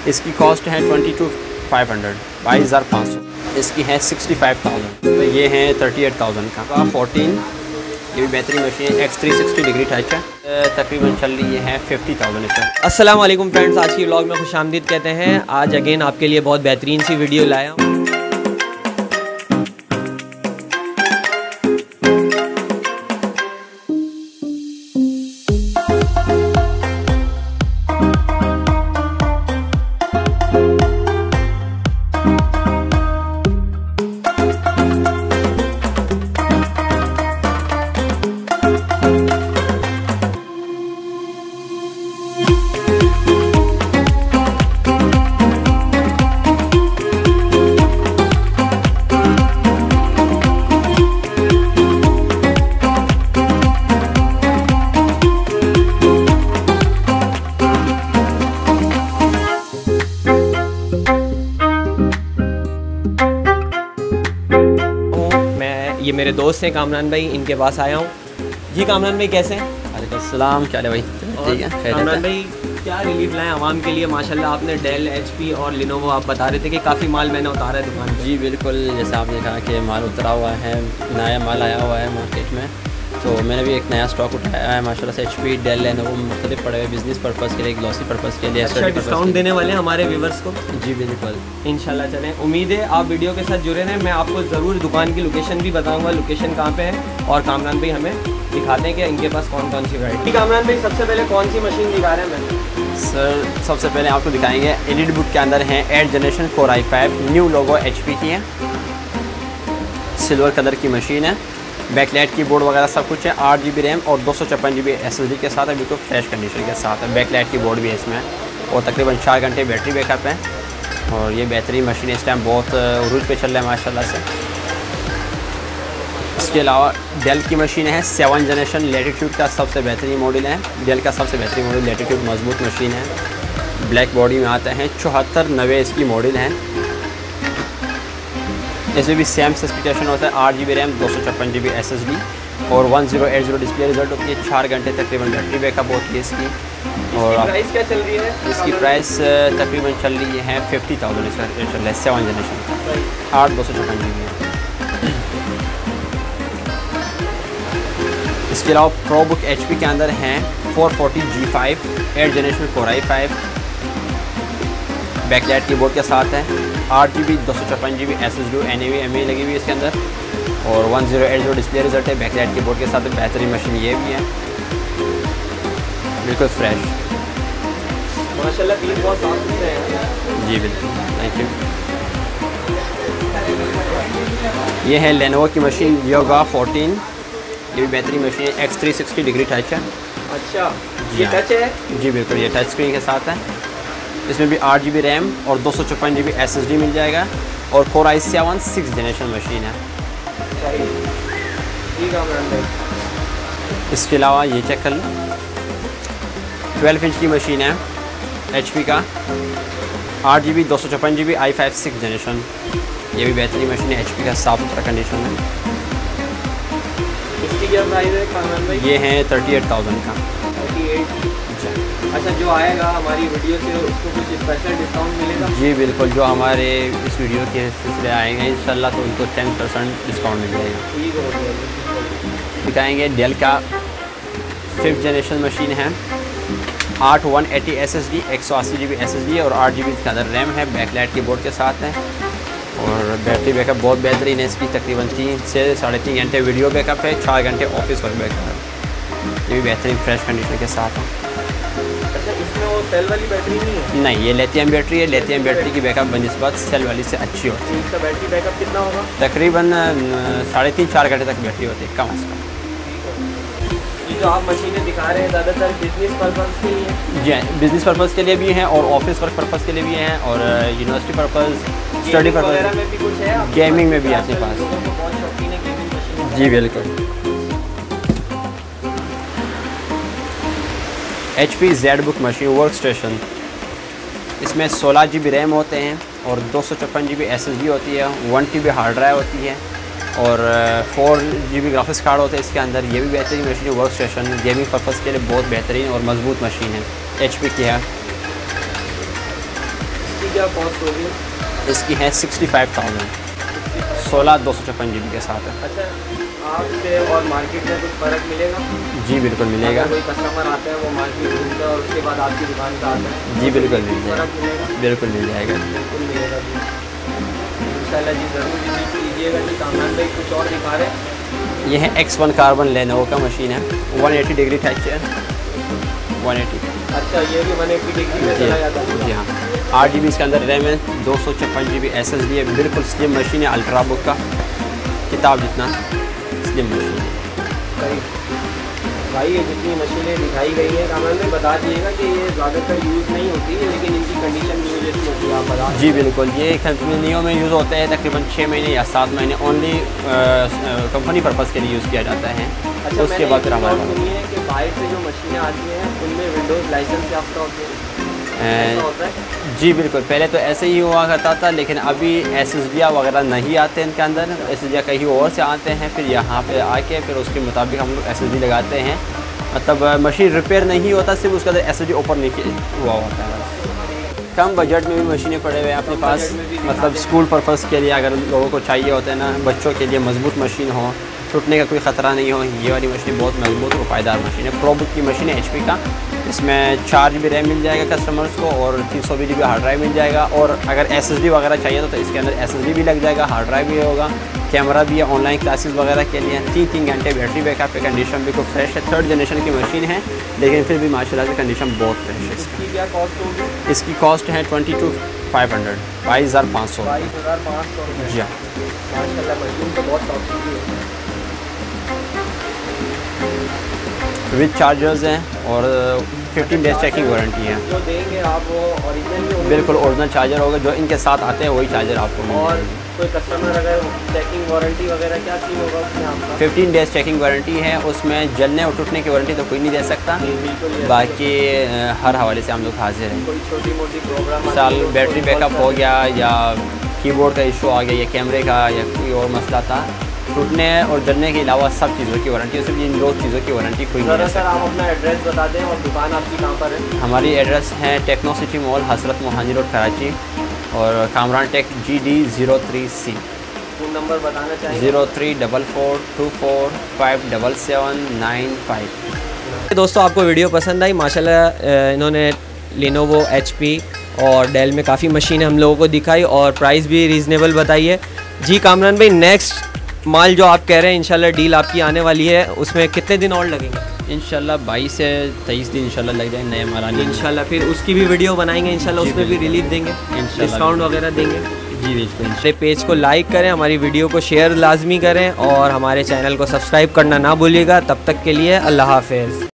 इसकी कॉस्ट है 22,500, 22,500। इसकी है 65,000। तो ये है 38,000 का 14। ये भी बेहतरीन मशीन है, X360 डिग्री टच है। तकरीबन चल रही है 50,000 इसका। अस्सलाम वालेकुम फ्रेंड्स, आज की व्लॉग में खुशामदीद कहते हैं। आज अगेन आपके लिए बहुत बेहतरीन सी वीडियो लाया हूँ। ये मेरे दोस्त हैं कामरान भाई, इनके पास आया हूँ। जी कामरान भाई कैसे हैं? वालेकुम सलाम, क्या है भाई? ठीक है। कामरान भाई क्या रिलीफ लाएं आवाम के लिए? माशाल्लाह आपने डेल, HP और लिनोवो आप बता रहे थे कि काफ़ी माल मैंने उतारा है दुकान पे। जी बिल्कुल, जैसा आपने कहा कि माल उतरा हुआ है, नया माल आया हुआ है मार्केट में, तो मैंने भी एक नया स्टॉक उठाया है माशाल्लाह से। HP, डेल, लेनोवो मुख्तलिफ पड़े हुए बिज़नेस पर्पज़ के लिए, ग्लॉसी पर्पज़ के लिए। अच्छा डिस्काउंट देने वाले हैं हमारे व्यूवर्स को? जी बिल्कुल, इंशाल्लाह। चलें, उम्मीद है आप वीडियो के साथ जुड़े रहें। मैं आपको ज़रूर दुकान की लोकेशन भी बताऊंगा, लोकेशन कहाँ पे है, और कामरान भाई हमें दिखाते हैं कि इनके पास कौन कौन सी वैरायटी। कामरान भाई सबसे पहले कौन सी मशीन दिखा रहे हैं? मैं सर सबसे पहले आपको दिखाएंगे एलिट बुक के अंदर है 8 generation 4 i5, new logo HP की है, सिल्वर कलर की मशीन है, बैकलाइट की बोर्ड वगैरह सब कुछ है, 8 GB रैम और 256 GB SSD के साथ है, बिल्कुल फ्रेश कंडीशन के साथ है। बैकलाइट की बोर्ड भी है इसमें, और तकरीबन 4 घंटे बैटरी बैकअप है। और ये बेहतरीन मशीन इस टाइम बहुत उरूज पे चल रहा है माशाल्लाह से। इसके अलावा डेल की मशीन है 7 जनरेशन लेटीट्यूड का सबसे बेहतरीन मॉडल है। डेल का सबसे बेहतरीन मॉडल लेटीट्यूड, मजबूत मशीन है, ब्लैक बॉडी में आता है। 7490 इसकी मॉडल है। इसमें भी सेम स्पेसिफिकेशन होता है, 8 GB रैम, 256 GB SSD और 1080 डिस्प्ले रिजल्ट होती है। 4 घंटे तकरीबन बैटरी बैकअप होती है इसकी। और प्राइस क्या चल रही है? इसकी प्राइस तकरीबन चल रही है 50,000 इसका चल रहा है, 7 जनरेशन का, 8 256 GB है। इसके अलावा प्रो बुक HP के अंदर हैं 440G5, 8 generation 4 i5, backlight keyboard के साथ है, 8 GB 256 GB SSD NAV MA लगी हुई है इसके अंदर, और 1080 डिस्प्ले रिजल्ट है। बैकलाइट कीबोर्ड के साथ बेहतरीन मशीन ये भी है, बिल्कुल फ्रेश माशाल्लाह। पीस बहुत साफ सुथरे हैं। जी बिल्कुल, थैंक यू। ये है लेनोवो की मशीन योगा 14, ये भी बेहतरीन मशीन है, X360 डिग्री टच है। अच्छा ये टच है? जी बिल्कुल, ये टच स्क्रीन के साथ है। इसमें भी 8 GB रैम और 256 GB SSD मिल जाएगा, और 4 i7 6 जनरेशन मशीन है। इसके अलावा ये चेक कर लो, 12 इंच की मशीन है HP का, 8 GB 256 GB i5 6 जनरेशन। ये भी बेहतरीन मशीन है, HP का, साफ सुथरा कंडीशन है। इसकी क्या प्राइस है कामरान भाई? ये है 38,000 का। 38। अच्छा, जो आएगा हमारी वीडियो से उसको कुछ स्पेशल डिस्काउंट मिलेगा? जी बिल्कुल, जो हमारे इस वीडियो के सिलसिले आएंगे इंशाल्लाह तो उनको 10% डिस्काउंट मिल जाएगा। ठीक है। दिखाएंगे डेल का 5th जनरेशन मशीन है, 8 180 SSD, 180 GB SSD और 8 GB के अंदर रैम है, बैकलाइट कीबोर्ड के साथ है, और बैटरी बैकअप बहुत बेहतरीन है इसकी, तकरीबन 3 से 3.5 घंटे वीडियो बैकअप है, 4 घंटे ऑफिस वर्क बैकअप है। ये भी बेहतरीन फ्रेश कंडीशन के साथ है। अच्छा, इसमें वो सेल वाली बैटरी नहीं है? नहीं, ये लिथियम बैटरी है। लिथियम बैटरी की बैकअप बनिस्बत सेल वाली से अच्छी होती है। इसका बैटरी बैकअप कितना होगा? तकरीबन 3.5-4 घंटे तक बैटरी होती है, कम से कम। ये जो आप मशीनें दिखा रहे हैं ज़्यादातर बिजनेस पर्पज़ के लिए? जी, बिजनेस पर्पज़ के लिए भी हैं, और ऑफिस वर्क पर्पज़ के लिए भी हैं, और यूनिवर्सिटी पर्पज़, स्टडी पर्पज़ में भी कुछ है, गेमिंग में भी है अपने पास। बहुत शौकीन है गेमिंग मशीन। जी बिल्कुल। HP ZBook machine workstation, इसमें 16 GB रैम होते हैं और 256 GB SSD होती है, 1 TB हार्ड ड्राइव होती है, और 4 GB ग्राफिक्स कार्ड होते हैं इसके अंदर। ये भी बेहतरीन मशीन है, वर्क स्टेशन गेमिंग पर्पज़ के लिए बहुत बेहतरीन और मजबूत मशीन है, HP की है। इसकी क्या कॉस्ट होगी? इसकी है 65,000, 16/256 GB के साथ है। अच्छा, आपसे और मार्केट में कुछ फ़र्क मिलेगा? जी बिल्कुल मिलेगा। कोई कस्टमर आता है वो मार्केट घूमता है और उसके बाद आपकी दुकान पर आता है? जी बिल्कुल मिल जाएगा, फ़र्क मिलेगा? बिल्कुल मिल जाएगा। बिल्कुल मिलेगा जी, इंशाल्लाह जी, ज़रूर विजिट कीजिएगा जी। कामरान भाई कुछ और दिखा रहे हैं? ये है X1 कार्बन लेनोवो का मशीन है, 180 डिग्री टच है, 180। अच्छा, ये भी 180 डिग्री में चला जाता है? जी हाँ, 8 GB इसके अंदर रैम है, 256 GB SSD है, बिल्कुल स्लिम मशीन है, अल्ट्रा बुक का किताब जितना स्लिम मशीन है। सही भाई, ये जितनी मशीनें दिखाई गई हैं कामरान भाई बता दीजिएगा कि ये ज़्यादातर यूज़ नहीं होती है, लेकिन इनकी कंडीशन न्यू जैसी होती है, आप बता? जी बिल्कुल, ये कंपनियों में यूज़ होता है, तकरीबन 6 महीने या 7 महीने ओनली कंपनी पर्पज़ के लिए यूज़ किया जाता है। अच्छा, उसके बाद फिर हमारे पास सुनिए कि बाहर से जो मशीनें आती हैं उनमें विंडोज़ लाइसेंस याफ्ता होती है, ऐसा होता है? जी बिल्कुल, पहले तो ऐसे ही हुआ करता था, लेकिन अभी SSD वगैरह नहीं आते इनके अंदर, SSD कहीं और से आते हैं, फिर यहाँ पे आके फिर उसके मुताबिक हम लोग SSD लगाते हैं। मतलब मशीन रिपेयर नहीं होता, सिर्फ उसका SSD ओपन नहीं हुआ होता है। कम बजट में भी मशीनें पड़े हुए हैं अपने पास, मतलब स्कूल पर्पज़ के लिए अगर लोगों को चाहिए होते हैं ना, बच्चों के लिए मजबूत मशीन हो, टूटने का कोई ख़तरा नहीं हो, ये वाली मशीन बहुत मजबूत और पायदार मशीन है। प्रोबुक की मशीन है HP का, इसमें 4 GB रैम मिल जाएगा कस्टमर्स को और 320 GB हार्ड ड्राइव मिल जाएगा। और अगर SSD वगैरह चाहिए तो इसके अंदर SSD भी लग जाएगा, हार्ड ड्राइव भी होगा, कैमरा भी है, ऑनलाइन क्लासेस वगैरह के लिए। 3 घंटे बैटरी बैकअप है, कंडीशन भी खूब फ्रेश है, 3rd जनरेशन की मशीन है, लेकिन फिर भी माशाल्लाह से कंडीशन बहुत फ्रेश है। इसकी क्या कॉस्ट होगी? इसकी कॉस्ट है 22,500, 22,500। 22,500 जी हाँ, माशाल्लाह, मशीन तो बहुत टॉप की है। विद चार्जर्स हैं और 15 डेज चेकिंग वारंटी है। जो देंगे आप वो ओरिजिनल ही? बिल्कुल ओरिजिनल चार्जर होगा, जो इनके साथ आते हैं वही चार्जर आपको मिल और जाएगा। कोई कस्टमर अगर चेकिंग वारंटी वगैरह क्या सीन होगा उसमें आपका? 15 डेज चेकिंग वारंटी है, उसमें जलने और टूटने की वारंटी तो कोई नहीं दे सकता, बिल्कुल। बाकी हर हवाले से हम लोग हाजिर हैं। कोई छोटी मोटी प्रॉब्लम साल बैटरी बैकअप हो गया या कीबोर्ड का इशू आ गया या कैमरे का या कोई और मसला था, टूटने और जलने के अलावा सब चीज़ों की वारंटी है, सिर्फ इन 2 चीज़ों की वारंटी कोई नहीं दे सर, आप अपना एड्रेस बता दें और दुकान आपकी कहाँ पर है? हमारी एड्रेस है टेक्नो सिटी मॉल, हजरत मोहानी रोड, कराची, और Kamran tech GD 03C। Phone number बताना चाहिए? 0344257795। दोस्तों, आपको वीडियो पसंद आई? माशाल्लाह इन्होंने Lenovo, HP और डेल में काफ़ी मशीनें हम लोगों को दिखाई और प्राइस भी रीज़नेबल बताई है। जी कामरान भाई, नेक्स्ट माल जो आप कह रहे हैं इंशाल्लाह डील आपकी आने वाली है, उसमें कितने दिन और लगेंगे? इंशाल्लाह 22 से 23 दिन इंशाल्लाह लग जाए नए माल आने। इंशाल्लाह फिर उसकी भी वीडियो बनाएंगे इंशाल्लाह, उसमें भी रिलीफ देंगे, डिस्काउंट वगैरह देंगे। जी बिल्कुल। मेरे पेज को लाइक करें, हमारी वीडियो को शेयर लाजमी करें और हमारे चैनल को सब्सक्राइब करना ना भूलिएगा। तब तक के लिए अल्लाह हाफ़िज़।